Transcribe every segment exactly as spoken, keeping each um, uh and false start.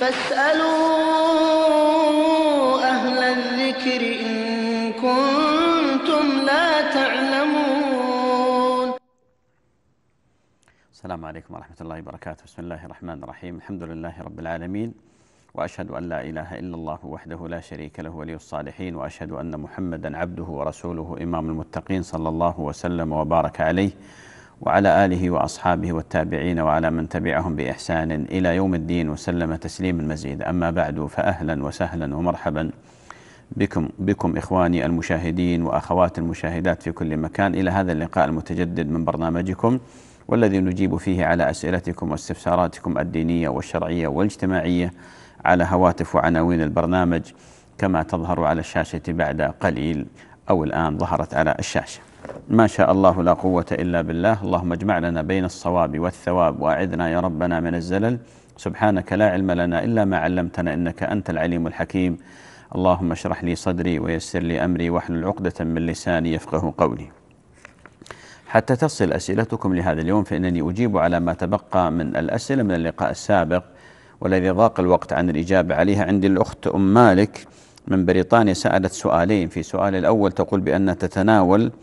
فاسألوا أهل الذكر إن كنتم لا تعلمون. السلام عليكم ورحمة الله وبركاته. بسم الله الرحمن الرحيم. الحمد لله رب العالمين، وأشهد أن لا إله إلا الله وحده لا شريك له ولي الصالحين، وأشهد أن محمدا عبده ورسوله إمام المتقين، صلى الله وسلم وبارك عليه وعلى آله وأصحابه والتابعين وعلى من تبعهم بإحسان إلى يوم الدين، وسلم تسليما مزيدا. أما بعد، فأهلا وسهلا ومرحبا بكم بكم إخواني المشاهدين وأخوات المشاهدات في كل مكان إلى هذا اللقاء المتجدد من برنامجكم، والذي نجيب فيه على أسئلتكم واستفساراتكم الدينية والشرعية والاجتماعية على هواتف وعناوين البرنامج كما تظهر على الشاشة بعد قليل، أو الآن ظهرت على الشاشة. ما شاء الله لا قوة إلا بالله. اللهم اجمع لنا بين الصواب والثواب، وأعذنا يا ربنا من الزلل. سبحانك لا علم لنا إلا ما علمتنا، إنك أنت العليم الحكيم. اللهم اشرح لي صدري ويسر لي أمري واحلل عقدة من لساني يفقه قولي. حتى تصل أسئلتكم لهذا اليوم فإنني أجيب على ما تبقى من الأسئلة من اللقاء السابق، والذي ضاق الوقت عن الإجابة عليها. عندي الأخت أم مالك من بريطانيا سألت سؤالين. في سؤال الأول تقول بأن تتناول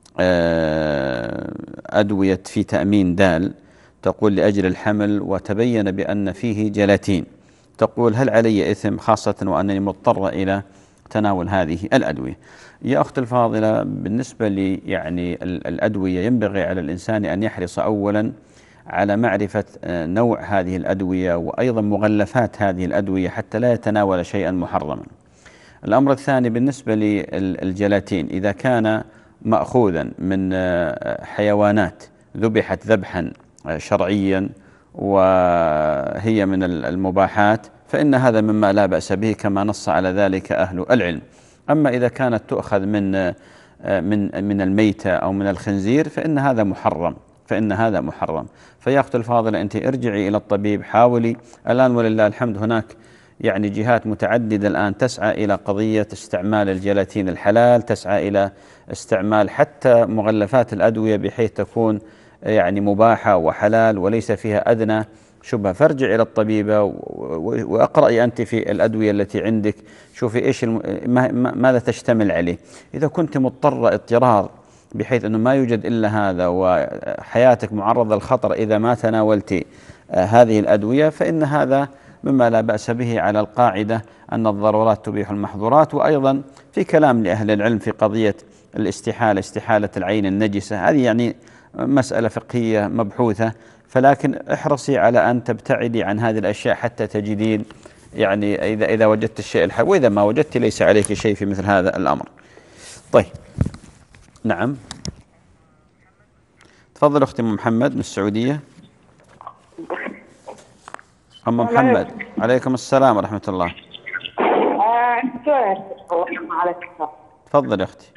أدوية في تأمين دال، تقول لأجل الحمل، وتبين بأن فيه جلاتين. تقول هل علي إثم، خاصة وأنني مضطرة إلى تناول هذه الأدوية؟ يا أخت الفاضلة، بالنسبة لي يعني الأدوية ينبغي على الإنسان أن يحرص أولا على معرفة نوع هذه الأدوية، وأيضا مغلفات هذه الأدوية، حتى لا يتناول شيئا محرما. الأمر الثاني بالنسبة للجلاتين، إذا كان مأخوذا من حيوانات ذبحت ذبحا شرعيا وهي من المباحات، فإن هذا مما لا بأس به، كما نص على ذلك أهل العلم. أما إذا كانت تؤخذ من من من الميتة أو من الخنزير فإن هذا محرم، فإن هذا محرم. فيا أختي الفاضلة، أنت ارجعي إلى الطبيب، حاولي الآن ولله الحمد هناك يعني جهات متعددة الآن تسعى إلى قضية استعمال الجلاتين الحلال، تسعى إلى استعمال حتى مغلفات الأدوية بحيث تكون يعني مباحة وحلال وليس فيها أدنى شبهة. فارجع إلى الطبيبة وأقرأي أنت في الأدوية التي عندك، شوفي إيش الم... ماذا تشتمل عليه. إذا كنت مضطرة اضطرار بحيث أنه ما يوجد إلا هذا وحياتك معرضة للخطر إذا ما تناولت هذه الأدوية، فإن هذا مما لا بأس به، على القاعدة أن الضرورات تبيح المحظورات. وأيضا في كلام لأهل العلم في قضية الاستحالة، استحالة العين النجسة، هذه يعني مسألة فقهية مبحوثة، فلكن احرصي على أن تبتعدي عن هذه الأشياء حتى تجدين يعني إذا إذا وجدت الشيء الحل، وإذا ما وجدت ليس عليك شيء في مثل هذا الأمر. طيب، نعم، تفضل أختي أم محمد من السعودية. أم محمد، عليكم السلام ورحمة الله. تفضل يا أختي.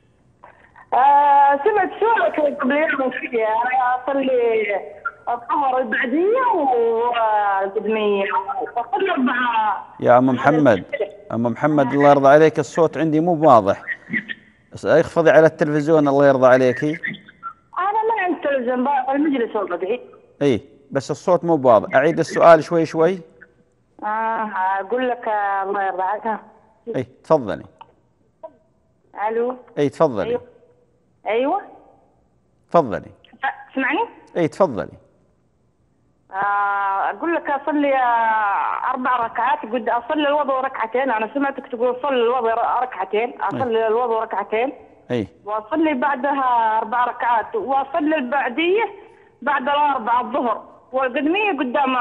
آه سمعت سؤالك قبل يوم فيه أنا أصلي الظهر البعدية والقدمية وأصلي أربعة. يا أم محمد، أم محمد الله يرضى عليك، الصوت عندي مو واضح، اخفضي على التلفزيون الله يرضى عليكي. أنا ما عندي تلفزيون، المجلس والله. إيه بس الصوت مو واضح. أعيد السؤال شوي شوي. آه أقول لك الله يرضى عليك. إيه تفضلي. ألو. إيه تفضلي. أيوة. أيوة تفضلي. تسمعني؟ إيه تفضلي. آه أقول لك أصلي أربع ركعات، قد أصلي الوضوء ركعتين. أنا سمعتك تقول صلي الوضوء ركعتين، أصلي الوضوء ركعتين. أي. وأصلي بعدها أربع ركعات، وأصلي البعدية بعد الأربع الظهر، والقدمية قدام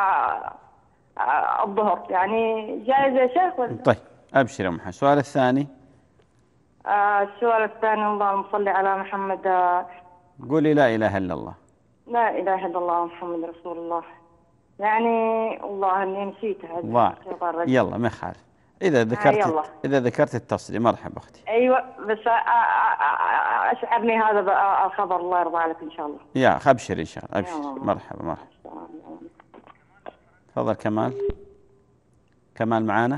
الظهر. يعني جايز يا شيخ ولا؟ طيب أبشر يا محمد. السؤال الثاني. آه السؤال الثاني، اللهم صل على محمد. آه قولي لا إله إلا الله. لا إله إلا الله محمد رسول الله. يعني الله إني نسيتها. ضاع. يلا ما يخالف، إذا ذكرت آه إذا ذكرت اتصلي. مرحبا أختي. أيوة بس أشعرني هذا الخبر، الله يرضى عليك إن شاء الله. يا أبشر إن شاء الله. أبشر. مرحبا مرحبا. تفضل كمال. كمال معانا.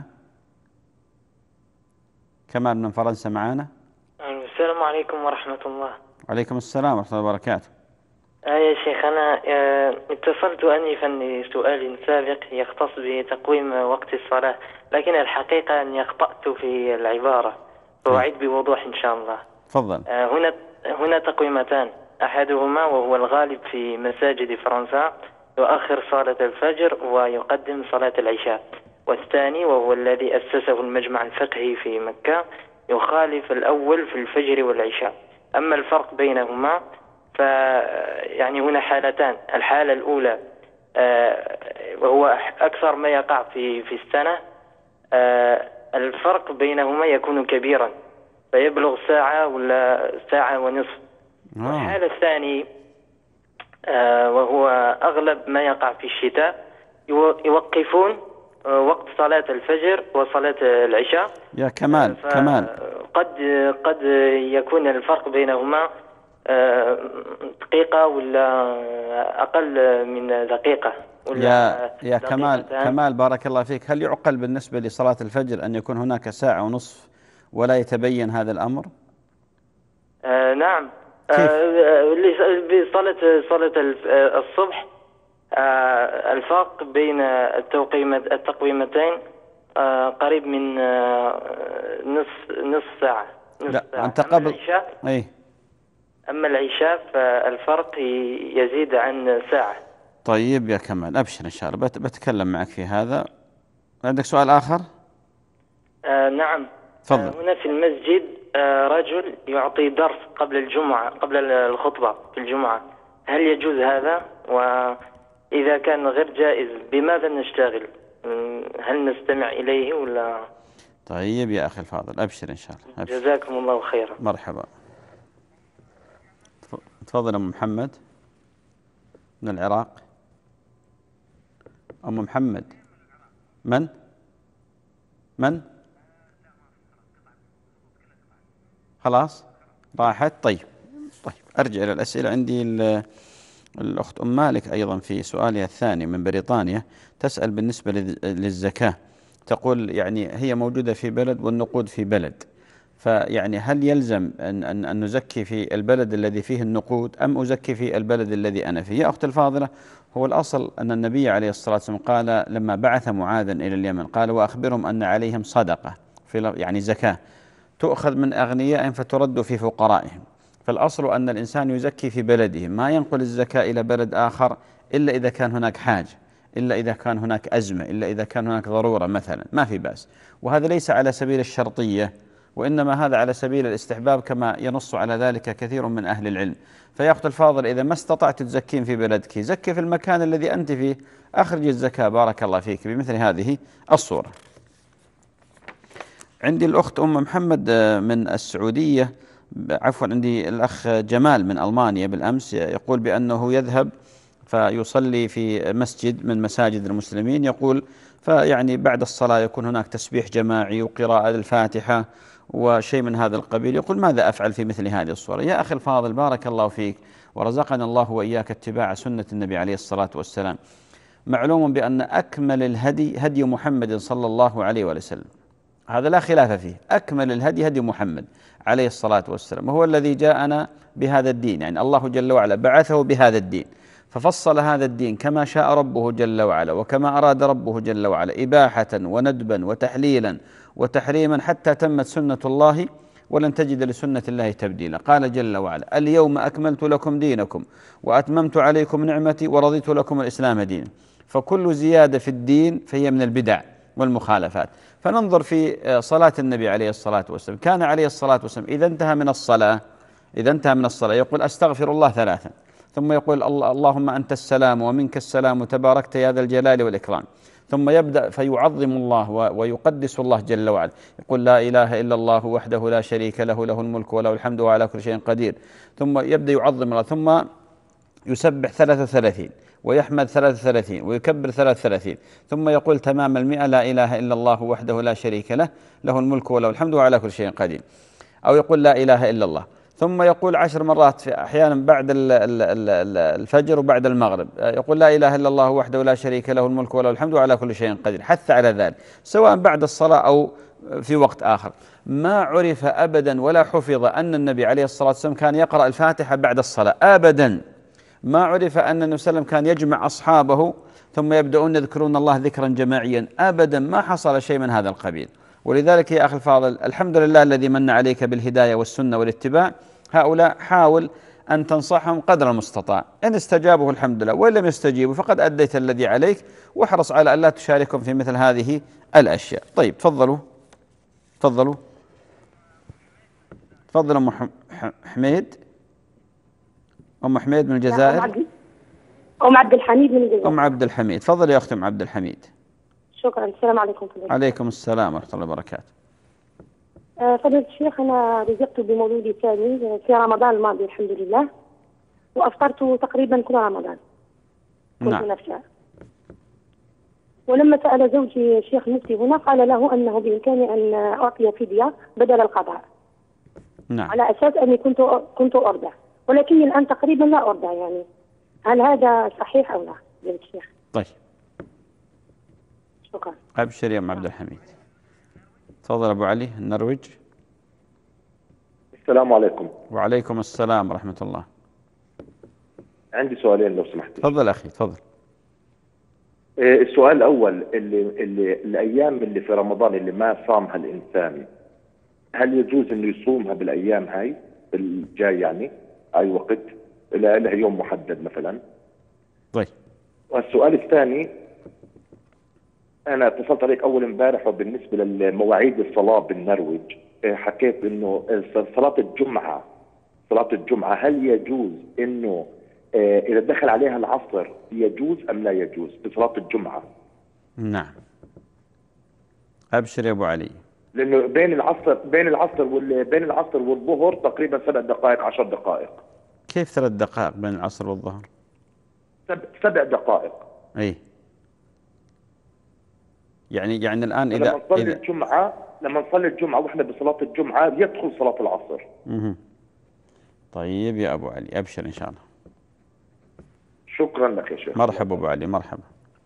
كمال من فرنسا معانا. السلام عليكم ورحمة الله. وعليكم السلام ورحمة الله وبركاته. آه يا شيخ، أنا آه اتصلت آنفا لسؤال سابق يختص بتقويم وقت الصلاة، لكن الحقيقة أني أخطأت في العبارة، أي. فأعيد بوضوح إن شاء الله. تفضل. آه هنا هنا تقويمتان، أحدهما وهو الغالب في مساجد فرنسا يؤخر صلاة الفجر ويقدم صلاة العشاء، والثاني وهو الذي أسسه المجمع الفقهي في مكة يخالف الأول في الفجر والعشاء. أما الفرق بينهما ف يعني هنا حالتان. الحالة الأولى آه، وهو أكثر ما يقع في في السنة، آه، الفرق بينهما يكون كبيرا فيبلغ ساعة ولا ساعة ونصف. آه. والحالة الثانية آه، وهو أغلب ما يقع في الشتاء، يو- يوقفون آه، وقت صلاة الفجر وصلاة العشاء. يا كمال كمال قد قد يكون الفرق بينهما آه، دقيقة ولا أقل من دقيقة ولا يا يا كمال دقيقتان. كمال بارك الله فيك، هل يعقل بالنسبة لصلاة الفجر أن يكون هناك ساعة ونصف ولا يتبين هذا الأمر؟ آه نعم. كيف؟ آه بصلاة صلاة الف- آه، الصبح آه الفرق بين التوقيمة التقويمتين آه قريب من آه نصف نصف ساعة نصف لا ساعة. أنت أما قبل العشاء أي أما العشاء فالفرق ي- يزيد عن ساعة. طيب يا كمال أبشر إن شاء الله، بت- بتكلم معك في هذا. عندك سؤال آخر؟ آه نعم. تفضل. آه هنا في المسجد آه رجل يعطي درس قبل الجمعة، قبل الخطبة في الجمعة، هل يجوز هذا؟ وإذا كان غير جائز بماذا نشتغل؟ مم، هل نستمع إليه ولا؟ طيب يا أخي الفاضل أبشر إن شاء الله أبشر. جزاكم الله خيرا. مرحبا. تف- تفضل أم محمد من العراق. أم محمد من؟ من؟ خلاص راحت. طيب طيب أرجع إلى الأسئلة. عندي ال- الأخت أم مالك أيضا في سؤالها الثاني من بريطانيا تسأل بالنسبة للز- للزكاة، تقول يعني هي موجودة في بلد والنقود في بلد، فيعني هل يلزم أن, أن, أن نزكي في البلد الذي فيه النقود أم أزكي في البلد الذي أنا فيه؟ يا أخت الفاضلة، هو الأصل أن النبي عليه الصلاة والسلام قال لما بعث معاذا إلى اليمن قال وأخبرهم أن عليهم صدقة في ل- يعني زكاة تؤخذ من أغنيائهم فترد في فقرائهم. فالأصل أن الإنسان يزكي في بلده، ما ينقل الزكاة إلى بلد آخر إلا إذا كان هناك حاجة، إلا إذا كان هناك أزمة، إلا إذا كان هناك ضرورة مثلا، ما في بأس. وهذا ليس على سبيل الشرطية، وإنما هذا على سبيل الاستحباب كما ينص على ذلك كثير من أهل العلم. فيا أخت الفاضل، إذا ما استطعت تزكين في بلدك زكي في المكان الذي أنت فيه، أخرج الزكاة بارك الله فيك بمثل هذه الصورة. عندي الأخت أم محمد من السعودية، عفوا عندي الأخ جمال من ألمانيا بالأمس يقول بأنه يذهب فيصلي في مسجد من مساجد المسلمين، يقول فيعني بعد الصلاة يكون هناك تسبيح جماعي وقراءة الفاتحة وشيء من هذا القبيل، يقول ماذا أفعل في مثل هذه الصورة؟ يا أخي الفاضل بارك الله فيك ورزقنا الله وإياك اتباع سنة النبي عليه الصلاة والسلام. معلوم بأن أكمل الهدي هدي محمد صلى الله عليه وسلم، هذا لا خلاف فيه، أكمل الهدي هدي محمد عليه الصلاة والسلام، وهو الذي جاءنا بهذا الدين، يعني الله جل وعلا بعثه بهذا الدين، ففصل هذا الدين كما شاء ربه جل وعلا وكما أراد ربه جل وعلا، إباحة وندبا وتحليلا وتحريما، حتى تمت سنة الله ولن تجد لسنة الله تبديلا. قال جل وعلا اليوم أكملت لكم دينكم وأتممت عليكم نعمتي ورضيت لكم الإسلام دينا. فكل زيادة في الدين فهي من البدع والمخالفات. فننظر في صلاة النبي عليه الصلاة والسلام، كان عليه الصلاة والسلام إذا انتهى من الصلاة إذا انتهى من الصلاة يقول أستغفر الله ثلاثا، ثم يقول اللهم أنت السلام ومنك السلام تباركت يا ذا الجلال والإكرام، ثم يبدأ فيعظم الله ويقدس الله جل وعلا، يقول لا إله إلا الله وحده لا شريك له له الملك وله الحمد وعلى كل شيء قدير، ثم يبدأ يعظم الله، ثم يسبح ثلاثة وثلاثين ويحمد ثلاثة وثلاثين ويكبر ثلاثة وثلاثين، ثم يقول تمام المئة لا إله إلا الله وحده لا شريك له له الملك وله الحمد وعلى كل شيء قدير، أو يقول لا إله إلا الله، ثم يقول عشر مرات في أحيانا بعد الفجر وبعد المغرب، يقول لا إله إلا الله وحده لا شريك له الملك وله الحمد وعلى كل شيء قدير، حث على ذلك سواء بعد الصلاة أو في وقت آخر. ما عرف أبدا ولا حفظ أن النبي عليه الصلاة والسلام كان يقرأ الفاتحة بعد الصلاة أبدا، ما عرف أن النبي صلى الله عليه وسلم كان يجمع أصحابه ثم يبدأون يذكرون الله ذكرا جماعيا، أبدا ما حصل شيء من هذا القبيل. ولذلك يا أخي الفاضل، الحمد لله الذي من عليك بالهداية والسنة والاتباع. هؤلاء حاول أن تنصحهم قدر المستطاع، إن استجابوا الحمد لله، وإن لم يستجيبوا فقد أديت الذي عليك، واحرص على أن لا تشاركهم في مثل هذه الأشياء. طيب تفضلوا تفضلوا تفضل أم حميد. أم حميد من الجزائر. أم عبد الحميد من الجزائر. أم عبد الحميد، تفضل يا أختي أم عبد الحميد. شكرا. السلام عليكم. عليكم السلام ورحمة الله وبركاته. فضيلة الشيخ، أنا رزقت بمولودي الثاني في رمضان الماضي الحمد لله، وأفطرت تقريبا كل رمضان. كنت نعم. نفسها. ولما سأل زوجي الشيخ المفتي هنا قال له أنه بإمكاني أن أعطي فدية بدل القضاء. نعم. على أساس أني كنت كنت أرضع، ولكني الآن تقريبا لا أرضع، يعني هل هذا صحيح أو لا فضيلة الشيخ؟ طيب شكرا. أبشر يا أم عبد الحميد. تفضل أبو علي النرويج. السلام عليكم. وعليكم السلام ورحمة الله. عندي سؤالين لو سمحت. تفضل أخي تفضل. السؤال الأول، اللي, اللي الأيام اللي في رمضان اللي ما صامها الإنسان، هل يجوز إنه يصومها بالأيام هاي الجاي، يعني أي وقت لها يوم محدد مثلا؟ طيب. والسؤال الثاني، أنا اتصلت عليك أول امبارح وبالنسبة لمواعيد الصلاة بالنرويج حكيت إنه صلاة الجمعة صلاة الجمعة هل يجوز إنه إذا دخل عليها العصر يجوز أم لا يجوز بصلاة الجمعة؟ نعم. أبشر يا أبو علي. لأنه بين العصر بين العصر وال بين العصر والظهر تقريبا سبع دقائق عشر دقائق. كيف ثلاث دقائق بين العصر والظهر؟ سبع, سبع دقائق. أي يعني يعني الآن إذا لما نصلي إذا الجمعة لما نصلي الجمعة وإحنا بصلاة الجمعة يدخل صلاة العصر. مه. طيب يا أبو علي أبشر إن شاء الله. شكرا لك يا شيخ. مرحبا أبو علي مرحبا.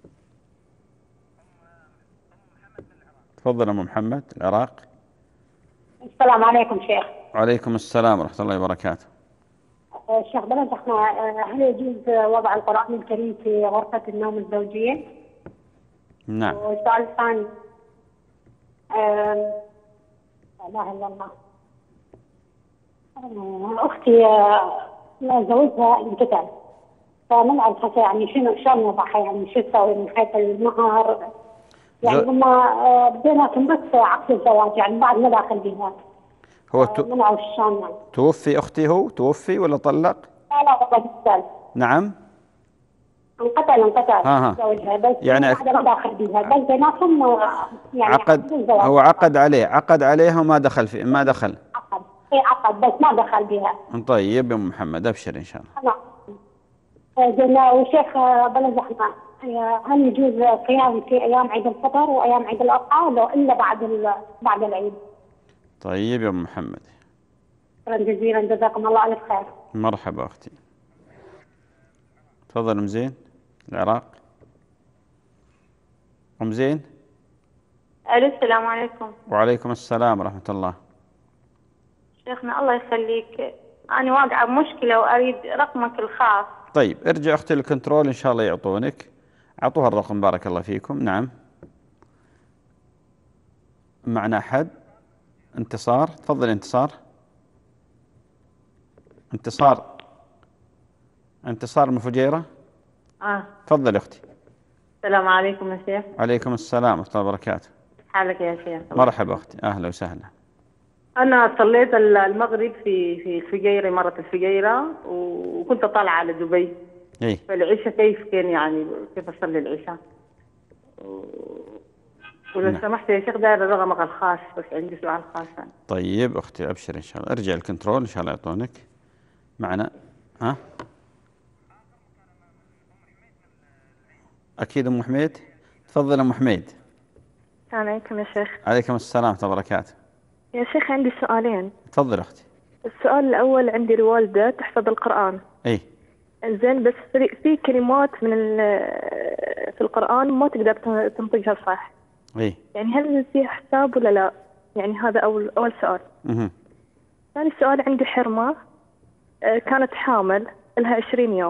تفضل أم محمد العراق. السلام عليكم شيخ. وعليكم السلام ورحمة الله وبركاته. شيخ بلد، احنا هل يجوز وضع القرآن الكريم في غرفة النوم الزوجية؟ نعم. والسؤال الثاني، لا اله الا الله، اختي زوجها انقتل، فما نعرف يعني شنو شلون نوضعها، يعني شو تسوي من حيث المهر، يعني هم بيناتهم بس عقد الزواج، يعني بعد ما داخل بها. هو تو... ما نعرف شلون يعني. توفي أختي، هو توفي ولا طلق؟ لا لا والله انقتل. نعم. انقتل انقتل زوجها، بس يعني بعد ما داخل بها، بس بيناتهم يعني عقد، هو عقد عليه عقد عليها وما دخل في ما دخل. عقد اي عقد بس ما دخل بها. طيب يا ام محمد ابشر ان شاء الله. نعم. وشيخ بلد احنا، هل يجوز صيام في ايام عيد الفطر وايام عيد الاضحى لو الا بعد بعد العيد؟ طيب يا ام محمد. شكرا جزيلا، جزاكم الله الف خير. مرحبا اختي. تفضل ام زين العراق. ام زين. الو السلام عليكم. وعليكم السلام ورحمة الله. شيخنا الله يخليك، أنا واقعة بمشكلة وأريد رقمك الخاص. طيب ارجع أختي للكنترول إن شاء الله يعطونك، أعطوها الرقم بارك الله فيكم. نعم. معنا أحد؟ انتصار، تفضل انتصار. انتصار انتصار من فجيرة. اه تفضل أختي. السلام عليكم يا شيخ. وعليكم السلام ورحمة الله وبركاته. حالك يا شيخ؟ مرحبا أختي، أهلا وسهلا. أنا صليت المغرب في في الفجيرة، مرة الفجيرة، وكنت طالعة على دبي. إيه. فالعشاء كيف كان، يعني كيف أصلي العشاء؟ ولو نعم. سمحت يا شيخ داير رقمك الخاص، بس عندي سؤال خاص يعني. طيب أختي أبشر إن شاء الله، ارجع الكنترول إن شاء الله يعطونك. معنا ها؟ أكيد أم حميد. تفضل أم حميد. السلام عليكم يا شيخ. عليكم السلام ورحمة الله وبركاته. يا شيخ عندي سؤالين. تفضل أختي. السؤال الأول، عندي الوالدة تحفظ القرآن. إيه. زين، بس في كلمات من في القرآن ما تقدر تنطقها صح. إيه. يعني هل فيها حساب ولا لا؟ يعني هذا أول أول سؤال. اها. ثاني سؤال، عندي حرمة كانت حامل لها عشرين يوم.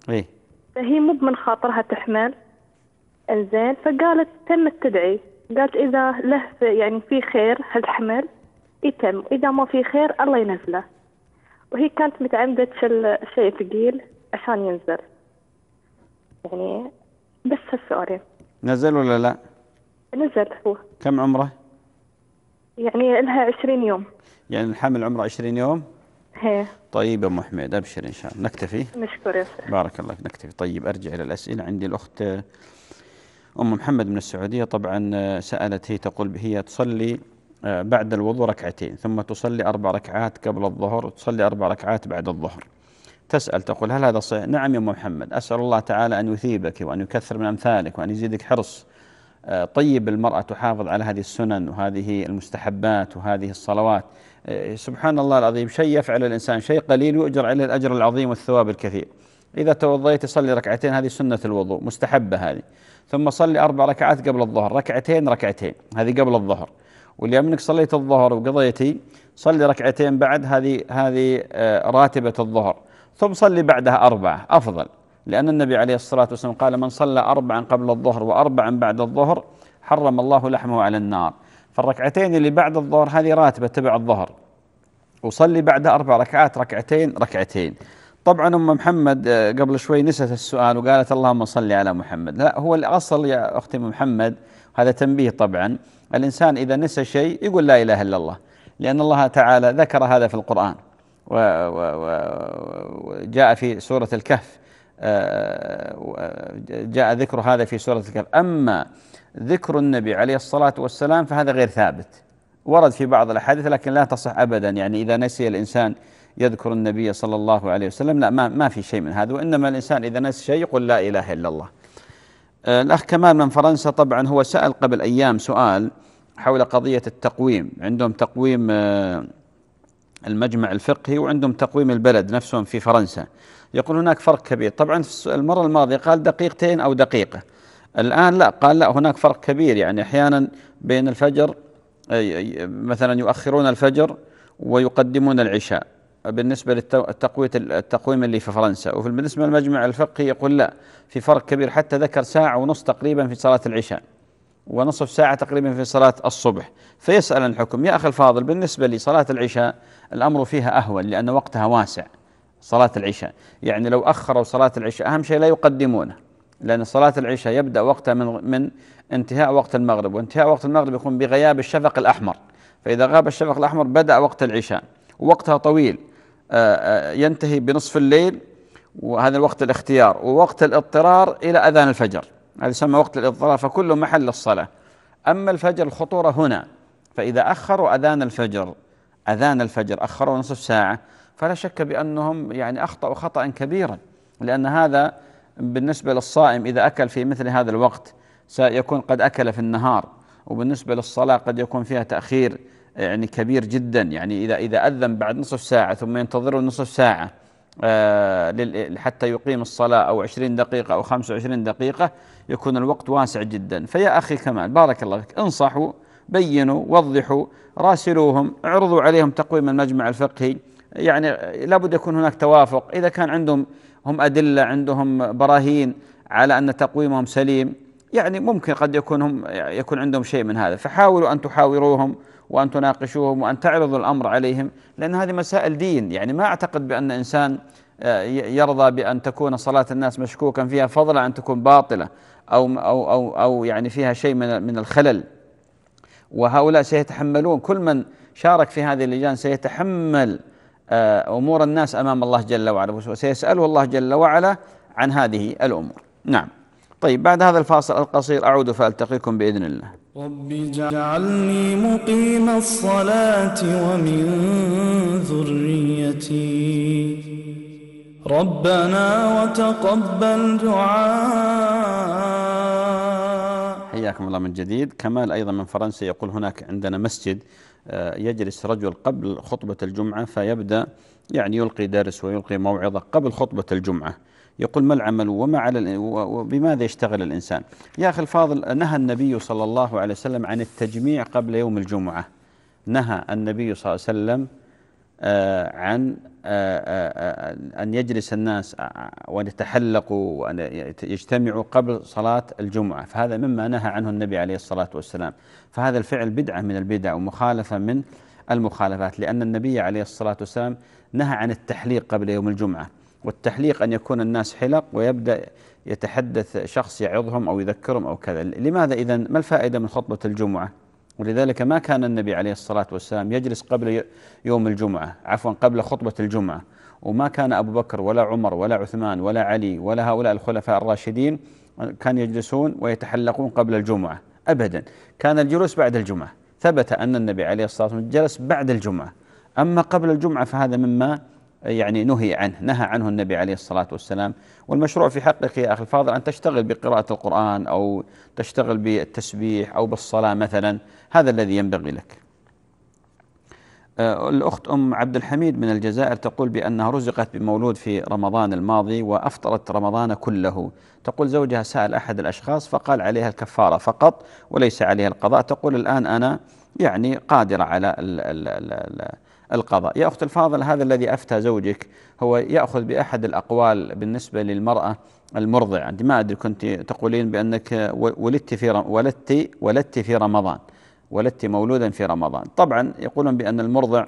إيه؟ فهي مو من خاطرها تحمل. انزين، فقالت تمت تدعي، قالت إذا له في- يعني في خير هالحمل يتم، إذا ما في خير الله ينزله. وهي كانت متعمدة تشل شيء ثقيل عشان ينزل. يعني بس هالسؤالين. نزل ولا لا؟ نزل هو. كم عمره؟ يعني لها عشرين يوم. يعني الحمل عمره عشرين يوم؟ هي. طيب يا أم حميد أبشر إن شاء الله. نكتفي؟ مشكور يا شيخ. بارك الله فيك. نكتفي. طيب أرجع إلى الأسئلة. عندي الأخت أم محمد من السعودية، طبعا سألت، هي تقول هي تصلي بعد الوضوء ركعتين، ثم تصلي أربع ركعات قبل الظهر، وتصلي أربع ركعات بعد الظهر. تسأل تقول هل هذا صحيح؟ نعم يا أم محمد، أسأل الله تعالى أن يثيبك وأن يكثر من أمثالك وأن يزيدك حرص. طيب المرأة تحافظ على هذه السنن وهذه المستحبات وهذه الصلوات. سبحان الله العظيم، شيء يفعل الإنسان شيء قليل يؤجر عليه الأجر العظيم والثواب الكثير. إذا توضيت صلي ركعتين، هذه سنة الوضوء مستحبة هذه، ثم صلي أربع ركعات قبل الظهر، ركعتين ركعتين، هذه قبل الظهر. واللي منك صليت الظهر وقضيتي صلي ركعتين بعد، هذه هذه راتبة الظهر، ثم صلي بعدها أربعة أفضل، لأن النبي عليه الصلاة والسلام قال من صلى أربعا قبل الظهر وأربعا بعد الظهر حرم الله لحمه على النار. فالركعتين اللي بعد الظهر هذه راتبة تبع الظهر، وصلي بعدها أربع ركعات ركعتين ركعتين. طبعا أم محمد قبل شوي نسيت السؤال وقالت اللهم صل على محمد. لا، هو الأصل يا أختي محمد، هذا تنبيه طبعا، الإنسان إذا نسى شيء يقول لا إله إلا الله، لأن الله تعالى ذكر هذا في القرآن، وجاء في سورة الكهف، جاء ذكر هذا في سورة الكهف. أما ذكر النبي عليه الصلاة والسلام فهذا غير ثابت، ورد في بعض الأحاديث لكن لا تصح أبدا. يعني إذا نسي الإنسان يذكر النبي صلى الله عليه وسلم، لا، ما, ما في شيء من هذا، وإنما الإنسان إذا نسي شيء يقول لا إله إلا الله. الأخ كمال من فرنسا، طبعا هو سأل قبل أيام سؤال حول قضية التقويم. عندهم تقويم المجمع الفقهي وعندهم تقويم البلد نفسهم في فرنسا، يقول هناك فرق كبير. طبعا المرة الماضية قال دقيقتين أو دقيقة، الآن لا، قال لا، هناك فرق كبير. يعني أحيانا بين الفجر مثلا يؤخرون الفجر ويقدمون العشاء بالنسبة للتقوية التقويم اللي في فرنسا، وفي بالنسبة للمجمع الفقهي يقول لا، في فرق كبير، حتى ذكر ساعة ونص تقريبا في صلاة العشاء ونصف ساعة تقريبا في صلاة الصبح. فيسأل عن الحكم. يا أخي الفاضل، بالنسبة لصلاة العشاء الأمر فيها أهون لأن وقتها واسع. صلاة العشاء يعني لو أخروا صلاة العشاء أهم شيء لا يقدمونه، لأن صلاة العشاء يبدأ وقتها من من انتهاء وقت المغرب، وانتهاء وقت المغرب يكون بغياب الشفق الأحمر، فإذا غاب الشفق الأحمر بدأ وقت العشاء، ووقتها طويل ينتهي بنصف الليل، وهذا الوقت الاختيار، ووقت الاضطرار إلى أذان الفجر، هذا يسمى وقت الاضطرار، فكله محل الصلاة. أما الفجر الخطورة هنا، فإذا أخروا أذان الفجر أذان الفجر أخروا نصف ساعة، فلا شك بأنهم يعني أخطأوا خطأ كبيرا، لأن هذا بالنسبة للصائم إذا أكل في مثل هذا الوقت سيكون قد أكل في النهار، وبالنسبة للصلاة قد يكون فيها تأخير يعني كبير جدا. يعني إذا إذا أذن بعد نصف ساعة ثم ينتظروا نصف ساعة حتى يقيم الصلاة أو عشرين دقيقة أو خمسة وعشرين دقيقة يكون الوقت واسع جدا. فيا أخي كمال بارك الله فيك، انصحوا، بينوا، وضحوا، راسلوهم، اعرضوا عليهم تقويم المجمع الفقهي. يعني لابد يكون هناك توافق، إذا كان عندهم هم أدلة، عندهم براهين على أن تقويمهم سليم، يعني ممكن قد يكون هم يكون عندهم شيء من هذا، فحاولوا أن تحاوروهم وأن تناقشوهم وأن تعرضوا الأمر عليهم، لأن هذه مسائل دين. يعني ما أعتقد بأن إنسان يرضى بأن تكون صلاة الناس مشكوكا فيها فضلا أن تكون باطلة أو أو أو أو يعني فيها شيء من من الخلل. وهؤلاء سيتحملون، كل من شارك في هذه اللجان سيتحمل أمور الناس أمام الله جل وعلا، وسيسأله الله جل وعلا عن هذه الأمور. نعم. طيب بعد هذا الفاصل القصير أعود فألتقيكم بإذن الله. رب اجعلني مقيم الصلاة ومن ذريتي ربنا وتقبل دعاء. حياكم الله من جديد. كمال أيضا من فرنسا يقول هناك عندنا مسجد يجلس رجل قبل خطبة الجمعة فيبدأ يعني يلقي درس ويلقي موعظة قبل خطبة الجمعة، يقول ما العمل وما على وبماذا يشتغل الإنسان؟ يا أخي الفاضل، نهى النبي صلى الله عليه وسلم عن التجميع قبل يوم الجمعة، نهى النبي صلى الله عليه وسلم عن أن يجلس الناس وأن يتحلقوا وأن يجتمعوا قبل صلاة الجمعة، فهذا مما نهى عنه النبي عليه الصلاة والسلام. فهذا الفعل بدعة من البدع ومخالفة من المخالفات، لأن النبي عليه الصلاة والسلام نهى عن التحليق قبل يوم الجمعة. والتحليق أن يكون الناس حلق ويبدأ يتحدث شخص يعظهم أو يذكرهم أو كذا. لماذا إذن؟ ما الفائدة من خطبة الجمعة؟ ولذلك ما كان النبي عليه الصلاة والسلام يجلس قبل يوم الجمعة، عفوا قبل خطبة الجمعة، وما كان أبو بكر ولا عمر ولا عثمان ولا علي ولا هؤلاء الخلفاء الراشدين كان يجلسون ويتحلقون قبل الجمعة أبدا، كان الجلوس بعد الجمعة. ثبت أن النبي عليه الصلاة والسلام جلس بعد الجمعة، أما قبل الجمعة فهذا مما يعني نهي عنه، نهى عنه النبي عليه الصلاة والسلام. والمشروع في حقك يا أخي الفاضل أن تشتغل بقراءة القرآن أو تشتغل بالتسبيح أو بالصلاة مثلا، هذا الذي ينبغي لك. الأخت أم عبد الحميد من الجزائر تقول بأنها رزقت بمولود في رمضان الماضي وأفطرت رمضان كله. تقول زوجها سأل أحد الأشخاص فقال عليها الكفارة فقط وليس عليها القضاء. تقول الآن أنا يعني قادرة على ال ال ال ال القضاء. يا أخت الفاضل، هذا الذي أفتى زوجك هو يأخذ بأحد الأقوال بالنسبة للمرأة المرضعة. ما أدري كنت تقولين بأنك ولدت في ولدت ولدت في رمضان، ولدت مولودا في رمضان. طبعا يقولون بأن المرضع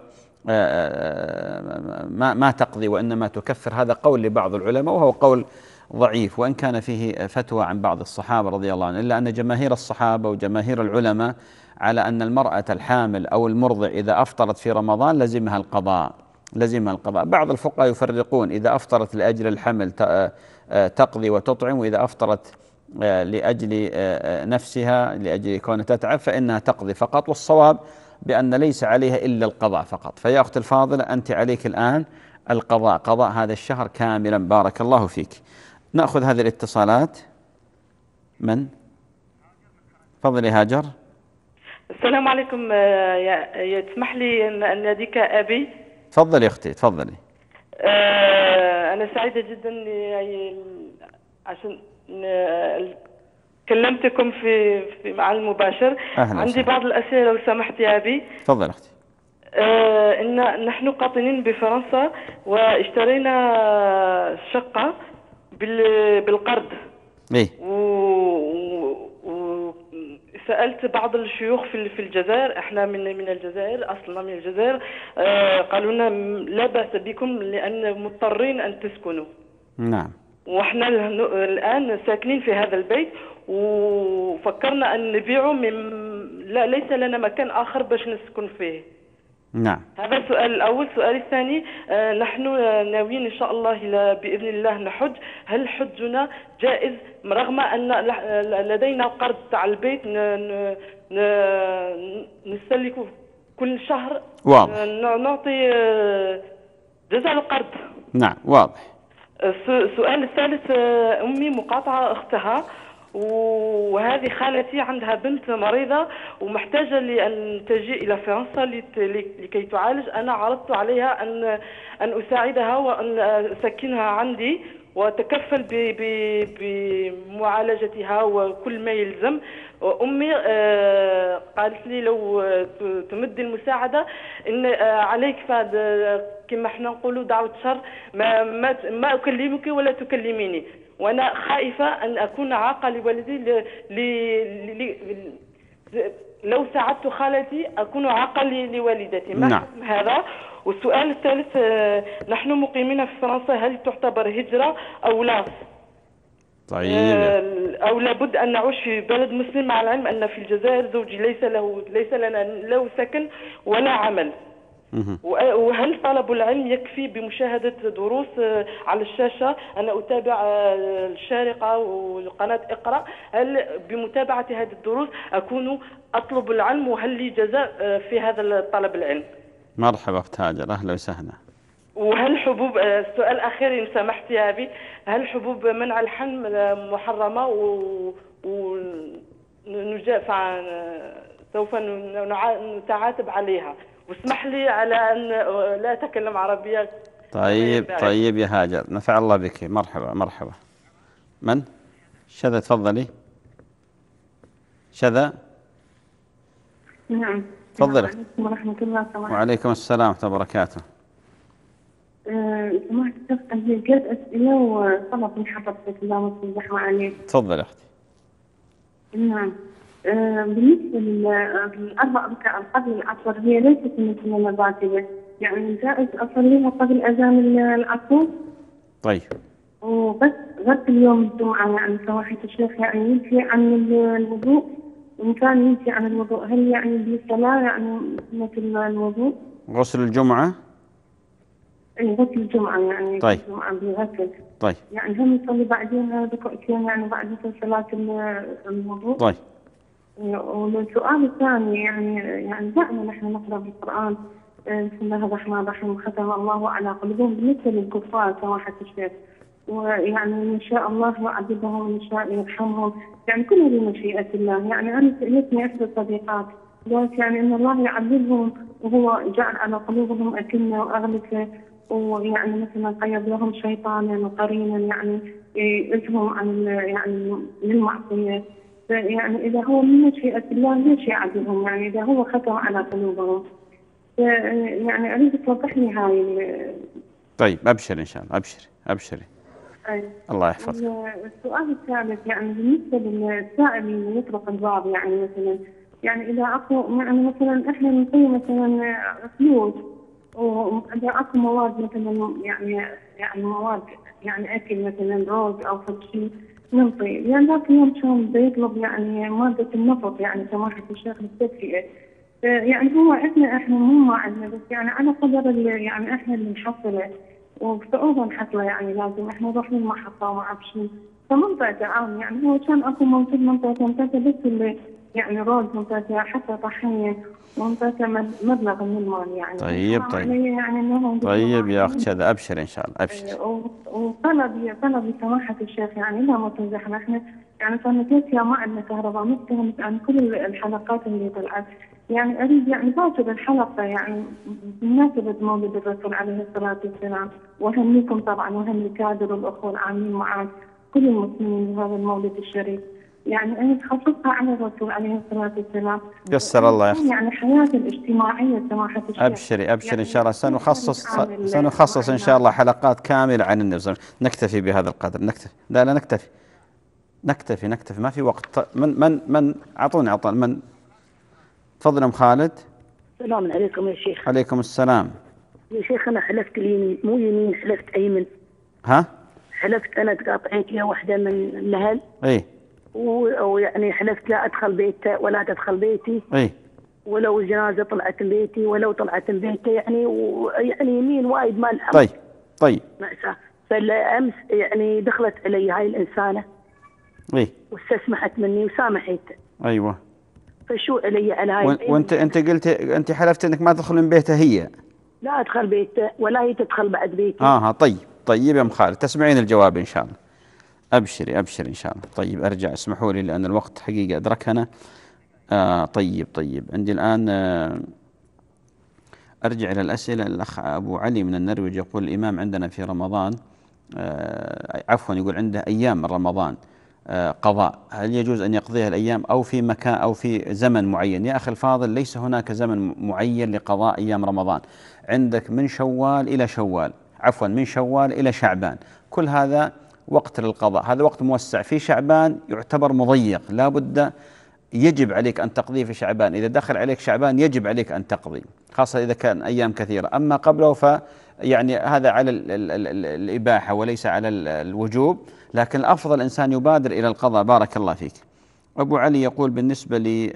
ما ما تقضي وإنما تكفر، هذا قول لبعض العلماء وهو قول ضعيف، وإن كان فيه فتوى عن بعض الصحابة رضي الله عنهم، إلا أن جماهير الصحابة وجماهير العلماء على أن المرأة الحامل أو المرضع إذا أفطرت في رمضان لزمها القضاء، لزمها القضاء. بعض الفقهاء يفرقون، إذا أفطرت لأجل الحمل تقضي وتطعم، وإذا أفطرت لأجل نفسها لأجل كونها تتعب فإنها تقضي فقط. والصواب بأن ليس عليها إلا القضاء فقط. فيا أخت الفاضلة، أنت عليك الآن القضاء، قضاء هذا الشهر كاملا. بارك الله فيك. نأخذ هذه الاتصالات. من؟ تفضلي هاجر. السلام عليكم. يا تسمح لي أن أناديك أبي؟ تفضلي أختي تفضلي. أنا سعيدة جدا عشان كلمتكم في في مع المباشر. أهلا عندي سهلا. بعض الأسئلة لو سمحت يا أبي. تفضل أختي. آه إن نحن قاطنين بفرنسا واشترينا شقة بالقرض. إيه. وسألت بعض الشيوخ في في الجزائر، احنا من من الجزائر، أصلنا من الجزائر. آه قالوا لنا لا بأس بكم لأن مضطرين أن تسكنوا. نعم. واحنا الآن ساكنين في هذا البيت وفكرنا أن نبيعه، من لا ليس لنا مكان آخر باش نسكن فيه. نعم. هذا السؤال الأول. السؤال الثاني، آه نحن ناويين إن شاء الله بإذن الله نحج. هل حجنا جائز رغم أن لدينا قرض تاع البيت نستهلكه كل شهر؟ واضح. نعطي جزاء القرض. نعم واضح. السؤال الثالث، أمي مقاطعة أختها وهذه خالتي عندها بنت مريضة ومحتاجة لأن تجي إلى فرنسا لكي تعالج. أنا عرضت عليها أن أن أساعدها وأن أسكنها عندي وأتكفل بمعالجتها وكل ما يلزم. أمي قالت لي لو تمد المساعدة إن عليك فاد كما احنا نقولوا دعوة شر، ما, ما, ما أكلمك ولا تكلميني، وأنا خائفة أن أكون عاقة لولدي ل... ل... ل... ل... لو ساعدت خالتي أكون عاقة لوالدتي. ما نعم. هذا. والسؤال الثالث، نحن مقيمين في فرنسا، هل تعتبر هجرة أو لا؟ طيب. أو لابد أن نعيش في بلد مسلم، مع العلم أن في الجزائر زوجي ليس له ليس لنا له سكن ولا عمل. وهل طلب العلم يكفي بمشاهدة دروس على الشاشة؟ أنا أتابع الشارقة والقناة اقرأ، هل بمتابعة هذه الدروس أكون أطلب العلم وهل لي جزاء في هذا طلب العلم؟ مرحبا أخت هاجر، أهلا وسهلا. وهل حبوب، السؤال الأخير إن سمحت يا أبي، هل حبوب منع الحمل محرمة ونجافع سوف نتعاتب عليها؟ واسمح لي على أن لا أتكلم عربية. طيب طيب يا هاجر، نفع الله بك. مرحبا مرحبا. من؟ شذا تفضلي. شذا. نعم. تفضلي. السلام عليكم ورحمة الله وبركاته. وعليكم السلام ورحمة الله وبركاته. سمعت الشيخ عندي جد أسئلة وطلب من حضرتك الله ما يكون زحمة عليك. تفضل أختي. نعم. آه بالنسبة للأربع ركعات قبل العصر هي ليست من السنة الراتبة، يعني جائز أصليها قبل أذان العصر؟ طيب. وبس غير اليوم الجمعة يعني سماحة الشيخ يعني ينفي عن الوضوء، وإن كان ينفي عن الوضوء هل يعني بصلاة يعني مثل الوضوء؟ غسل الجمعة؟ اي غسل الجمعة يعني. طيب. الجمعة بغسل. طيب. يعني هم يصلي بعدين ركعتين يعني بعد صلاة الوضوء؟ طيب. والسؤال الثاني يعني يعني دائما نحن نقرأ بالقرآن بسم الله الرحمن الرحيم ختم الله على قلوبهم بالنسبة للكفار سماحة الشيخ، ويعني إن شاء الله يعذبهم وإن شاء يرحمهم، يعني كلها بمشيئة الله. يعني أنا سألتني إحدى الصديقات قالت يعني إن الله يعذبهم وهو جعل على قلوبهم أكنة وأغلفة، ويعني مثلا قيض لهم شيطانا وقرينا يعني يئذهم عن يعني للمعصية. يعني إذا هو من مشيئة الله ليش يعذبهم؟ يعني إذا هو ختم على قلوبهم. يعني أريد توضح لي هاي. طيب أبشر إن شاء الله. أبشري أبشري. أي. الله يحفظك. السؤال الثالث يعني بالنسبة للسائل اللي يطرق الباب يعني مثلا يعني إذا أكو يعني مثلا إحنا نعطيه مثلا فلوس وإذا أكو مواد مثلا يعني يعني مواد يعني أكل مثلا روز أو شيء نعطي، يعني ذاك اليوم كان بده يطلب يعني مادة النفط يعني سماحة الشيخ للتدفئة، يعني هو عندنا إحنا مو ما عندنا بس يعني على قدر اللي يعني إحنا اللي نحصله وبصعوبة نحصله، يعني لازم إحنا نروح للمحطة وما أعرف شو فمنطقة عام يعني هو كان أكو موجود منطقة منطقة بس اللي يعني روز منطقة حتى طحينة منطقة مبلغ من المال يعني. طيب طيب. يعني طيب يا أخت شذا أبشر إن شاء الله أبشر. وطلبي طلبي سماحة الشيخ يعني لا ما تنزحنا إحنا يعني صار يا ما عندنا كهرباء مستهلك عن كل الحلقات اللي طلعت، يعني أريد يعني باكر الحلقة يعني بمناسبة مولد الرسول عليه الصلاة والسلام، وأهنيكم طبعا وأهني الكادر والأخوة العاملين معاك كل المسلمين بهذا المولد الشريف، يعني أنا تخصصها على الرسول عليه الصلاة والسلام. يسر الله يا أختي. يعني حياة الاجتماعية سماحة الشيخ. أبشري أبشري يعني إن شاء الله سنخصص سنخصص إن شاء الله حلقات كاملة عن النبي. نكتفي بهذا القدر نكتفي. لا لا نكتفي نكتفي نكتفي ما في وقت. من من من أعطوني أعطوني من تفضل أم خالد. السلام عليكم يا شيخ. عليكم السلام. يا شيخ أنا حلفت اليمين مو يمين حلفت أيمن. ها؟ حلفت أنا تقاطعت يا واحدة من الأهل. إيه. ويعني حلفت لا أدخل بيته ولا تدخل بيتي. إيه. ولو الجنازة طلعت من بيتي ولو طلعت من بيتي يعني ويعني يمين وايد ما الحمد. طيب طيب. مأساة. فالأمس يعني دخلت علي هاي الإنسانة. إيه. واستسمحت مني وسامحت. أيوة. فشو علي على هاي؟ وانت انت قلت انت حلفت انك ما تدخل من بيتها هي. لا ادخل بيته ولا هي تدخل بعد بيتي. اه ها طيب طيب يا ام خالد تسمعين الجواب ان شاء الله. ابشري ابشري ان شاء الله. طيب ارجع اسمحوا لي لان الوقت حقيقه ادركنا. آه طيب طيب عندي الان آه ارجع الى الاسئله. الاخ ابو علي من النرويج يقول الامام عندنا في رمضان آه عفوا يقول عنده ايام من رمضان قضاء، هل يجوز أن يقضيها الأيام أو في مكان أو في زمن معين؟ يا أخي الفاضل ليس هناك زمن معين لقضاء أيام رمضان، عندك من شوال إلى شوال عفوا من شوال إلى شعبان، كل هذا وقت للقضاء، هذا وقت موسع. في شعبان يعتبر مضيق لا بد يجب عليك أن تقضيه في شعبان، إذا دخل عليك شعبان يجب عليك أن تقضي خاصة إذا كان أيام كثيرة، أما قبله ف يعني هذا على ال ال ال الإباحة وليس على الوجوب، لكن الأفضل الإنسان يبادر إلى القضاء. بارك الله فيك. أبو علي يقول بالنسبة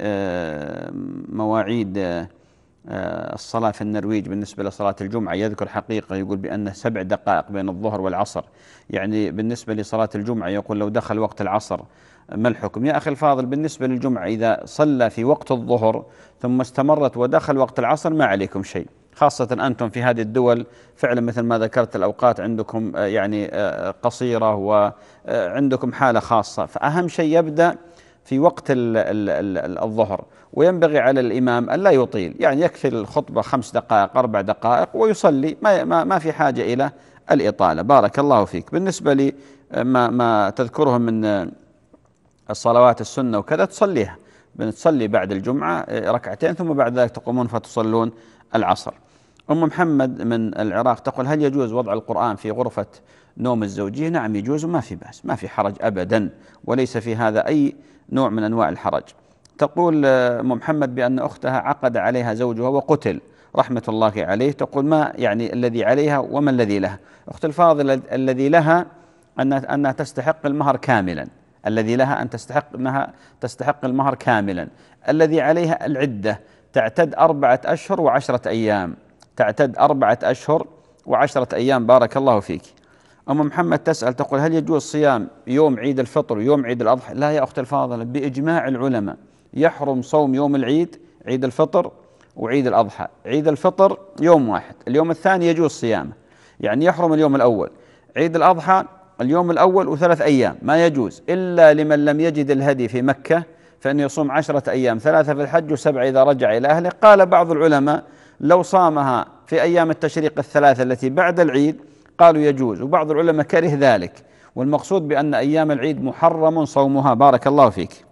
لمواعيد الصلاة في النرويج بالنسبة لصلاة الجمعة يذكر حقيقة يقول بأنه سبع دقائق بين الظهر والعصر، يعني بالنسبة لصلاة الجمعة يقول لو دخل وقت العصر ما الحكم؟ يا أخي الفاضل بالنسبة للجمعة إذا صلى في وقت الظهر ثم استمرت ودخل وقت العصر ما عليكم شيء، خاصة أنتم في هذه الدول فعلا مثل ما ذكرت الأوقات عندكم يعني قصيرة وعندكم حالة خاصة، فأهم شيء يبدأ في وقت الظهر، وينبغي على الإمام أن لا يطيل، يعني يكفي الخطبة خمس دقائق أربع دقائق ويصلي، ما, ما, ما في حاجة إلى الإطالة. بارك الله فيك. بالنسبة لي ما, ما تذكره من الصلوات السنة وكذا تصليها، بنتصلي بعد الجمعة ركعتين ثم بعد ذلك تقومون فتصلون العصر. أم محمد من العراق تقول هل يجوز وضع القرآن في غرفة نوم الزوجية؟ نعم يجوز وما في بأس، ما في حرج أبدا، وليس في هذا أي نوع من أنواع الحرج. تقول أم محمد بأن أختها عقد عليها زوجها وقتل رحمة الله عليه، تقول ما يعني الذي عليها وما الذي لها؟ أخت الفاضل الذي لها أن أنها تستحق المهر كاملا، الذي لها أن تستحق أنها تستحق المهر كاملا. الذي عليها العدة، تعتد أربعة أشهر وعشرة أيام، تعتد أربعة أشهر وعشرة أيام. بارك الله فيك. أم محمد تسأل تقول هل يجوز صيام يوم عيد الفطر ويوم عيد الأضحى؟ لا يا أخت الفاضلة، بإجماع العلماء يحرم صوم يوم العيد، عيد الفطر وعيد الأضحى. عيد الفطر يوم واحد، اليوم الثاني يجوز صيامه، يعني يحرم اليوم الأول. عيد الأضحى اليوم الأول وثلاث أيام ما يجوز، إلا لمن لم يجد الهدي في مكة فإنه يصوم عشرة أيام، ثلاثة في الحج وسبعة إذا رجع إلى أهله. قال بعض العلماء لو صامها في أيام التشريق الثلاثة التي بعد العيد قالوا يجوز، وبعض العلماء كره ذلك، والمقصود بأن أيام العيد محرم صومها. بارك الله فيك.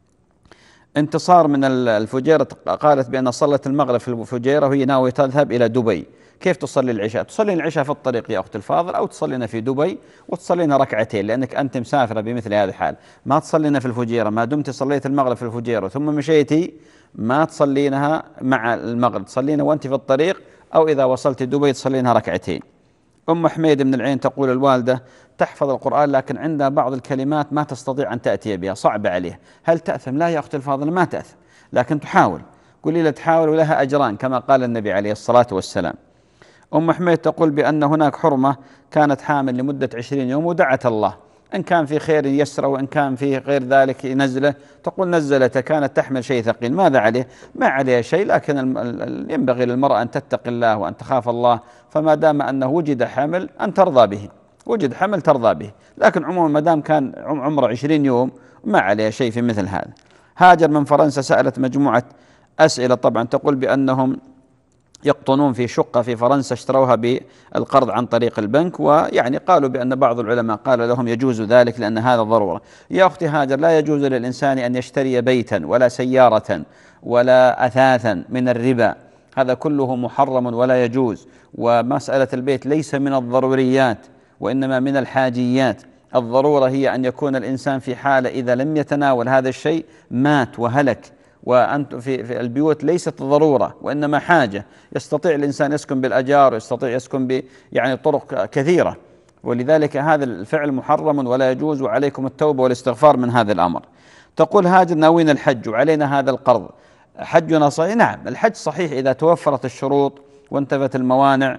انتصار من الفجيرة قالت بأن صلت المغرب في الفجيرة وهي ناوية تذهب إلى دبي، كيف تصلي العشاء؟ تصلي العشاء في الطريق يا أخت الفاضل، أو تصلينا في دبي وتصلينا ركعتين، لأنك أنت مسافرة بمثل هذه الحال، ما تصلينا في الفجيرة. ما دمت صليت المغرب في الفجيرة ثم مشيتي ما تصلينها مع المغرب، تصلينا وأنت في الطريق، أو إذا وصلت دبي تصلينها ركعتين. أم حميد من العين تقول الوالدة تحفظ القرآن لكن عندها بعض الكلمات ما تستطيع أن تأتي بها، صعبة عليها، هل تأثم؟ لا يا أخت الفاضل ما تأثم، لكن تحاول، قولي لها تحاول ولها أجران كما قال النبي عليه الصلاة والسلام. أم حميد تقول بأن هناك حرمة كانت حامل لمدة عشرين يوم ودعت الله إن كان في خير يسره وإن كان في غير ذلك ينزله. تقول نزلته كانت تحمل شيء ثقيل، ماذا عليه؟ ما عليه شيء، لكن ينبغي للمرأة أن تتقي الله وأن تخاف الله، فما دام أنه وجد حمل أن ترضى به، وجد حمل ترضى به، لكن عموما ما دام كان عمره عشرين يوم ما عليه شيء في مثل هذا. هاجر من فرنسا سألت مجموعة أسئلة طبعا، تقول بأنهم يقطنون في شقة في فرنسا اشتروها بالقرض عن طريق البنك، ويعني قالوا بأن بعض العلماء قال لهم يجوز ذلك لأن هذا ضرورة. يا أختي هاجر لا يجوز للإنسان أن يشتري بيتا ولا سيارة ولا أثاثا من الربا، هذا كله محرم ولا يجوز. ومسألة البيت ليس من الضروريات وإنما من الحاجيات، الضرورة هي أن يكون الإنسان في حالة إذا لم يتناول هذا الشيء مات وهلك، وأنت في, في البيوت ليست ضرورة وإنما حاجة، يستطيع الإنسان يسكن بالأجار ويستطيع يسكن ب يعني طرق كثيرة، ولذلك هذا الفعل محرم ولا يجوز، وعليكم التوبة والاستغفار من هذا الأمر. تقول هاجر ناوين الحج وعلينا هذا القرض، حجنا صحيح؟ نعم الحج صحيح إذا توفرت الشروط وانتفت الموانع،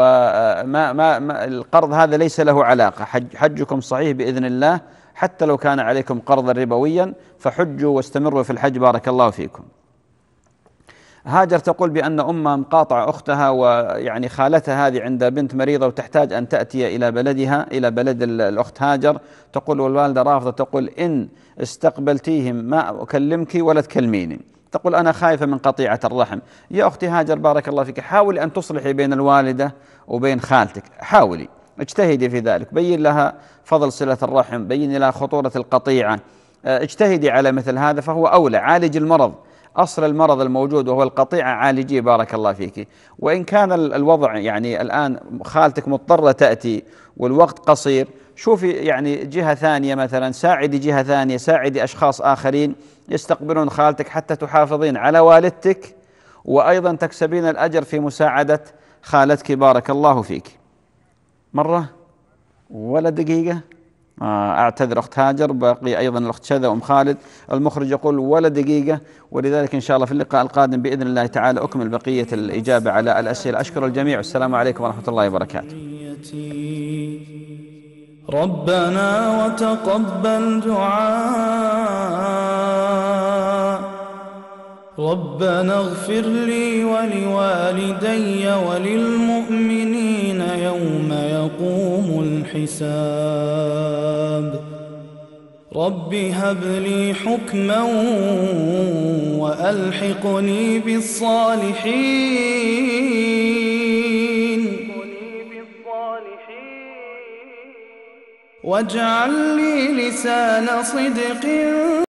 وما ما ما القرض هذا ليس له علاقة، حج حجكم صحيح بإذن الله، حتى لو كان عليكم قرضا ربويا فحجوا واستمروا في الحج. بارك الله فيكم. هاجر تقول بأن أمها مقاطعة أختها ويعني خالتها هذه عند بنت مريضة وتحتاج أن تأتي إلى بلدها إلى بلد الأخت هاجر، تقول والوالدة رافضة، تقول إن استقبلتيهم ما أكلمك ولا تكلميني، تقول أنا خايفة من قطيعة الرحم. يا أختي هاجر بارك الله فيك، حاولي أن تصلحي بين الوالدة وبين خالتك، حاولي اجتهدي في ذلك، بين لها فضل صلة الرحم، بين لها خطورة القطيعة، اجتهدي على مثل هذا فهو أولى. عالج المرض، أصل المرض الموجود وهو القطيعة عالجيه. بارك الله فيك. وإن كان الوضع يعني الآن خالتك مضطرة تأتي والوقت قصير، شوفي يعني جهة ثانية مثلا، ساعدي جهة ثانية، ساعدي أشخاص آخرين يستقبلون خالتك حتى تحافظين على والدتك وأيضا تكسبين الأجر في مساعدة خالتك. بارك الله فيك. مرة ولا دقيقة؟ أعتذر أخت هاجر، باقي أيضا الأخت شذا وأم خالد. المخرج يقول ولا دقيقة، ولذلك إن شاء الله في اللقاء القادم بإذن الله تعالى أكمل بقية الإجابة على الأسئلة. أشكر الجميع والسلام عليكم ورحمة الله وبركاته. ربنا وتقبل دعاء، ربنا اغفر لي ولوالدي وللمؤمنين يوم يقوم الحساب. رب هب لي حكما وألحقني بالصالحين واجعل لي لسان صدق